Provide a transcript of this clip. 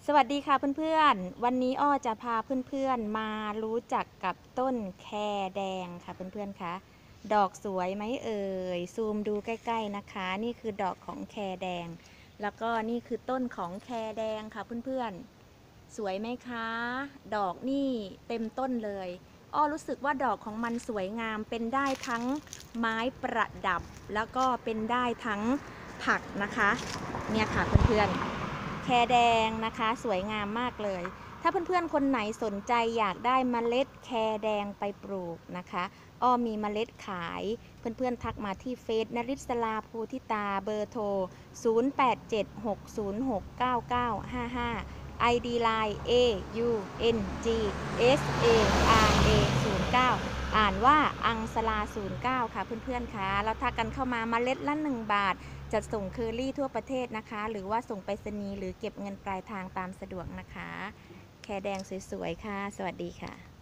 สวัสดีค่ะเพื่อนๆวันนี้อ้อจะพาเพื่อนๆมารู้จักกับต้นแคแดงค่ะเพื่อนๆคะดอกสวยไหมเอ่ยซูมดูใกล้ๆนะคะนี่คือดอกของแคแดงแล้วก็นี่คือต้นของแคแดงค่ะเพื่อนๆสวยไหมคะดอกนี่เต็มต้นเลยอ้อรู้สึกว่าดอกของมันสวยงามเป็นได้ทั้งไม้ประดับแล้วก็เป็นได้ทั้งผักนะคะเนี่ยค่ะเพื่อนๆ แคแดงนะคะสวยงามมากเลยถ้าเพื่อนๆคนไหนสนใจอยากได้เมล็ดแคแดงไปปลูกนะคะอ้อมีเมล็ดขายเพื่อนๆทักมาที่เฟซนริศราภูทิตาเบอร์โทร0876069955 ID Line AUNGSARA09อ่านว่าอังสลา09ค่ะเพื่อนๆคะแล้วทักกันเข้ามาเมล็ดละ1 บาทจัดส่งเคอรี่ทั่วประเทศนะคะหรือว่าส่งไปรษณีย์หรือเก็บเงินปลายทางตามสะดวกนะคะแคแดงสวยๆค่ะสวัสดีค่ะ